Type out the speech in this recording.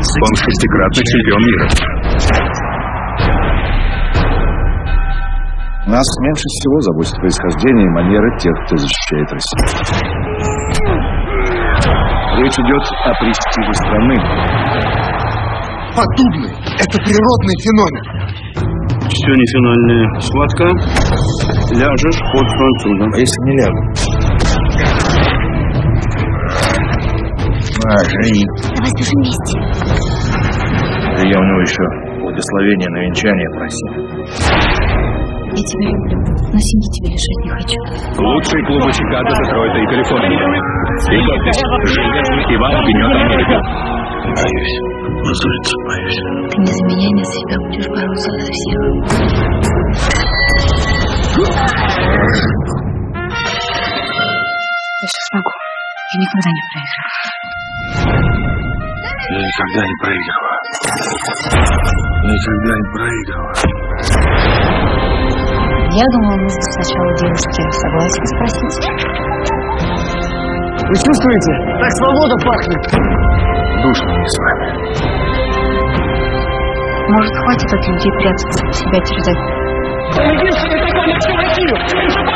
Он шестикратный чемпион мира. Нас меньше всего заботит происхождение и манеры тех, кто защищает Россию. Речь идет о престиже страны. Поддубный – это природный феномен. Все не финальная схватка. Ляжешь под француза. А если не лягу? Жени. Давай спешим вместе. Да я у него еще благословение на венчание просил. Я тебя люблю, но семьи тебе лишать не хочу. Лучшие клубы Чикаго, Детройта и Калифорнии. И подпись: Железный Иван гнет Америку. Боюсь. Позориться боюсь. Ты не за меня, не за себя будешь бороться за всех. Я все смогу. Я никогда не проиграю. Я никогда не проигрываю. Никогда не проигрываю. Я думала, нужно сначала девушке согласие спросить. Вы чувствуете? Так свобода пахнет. Душно мне с вами. Может, хватит от людей прятаться, себя терзать? Единственный такой на всю Россию!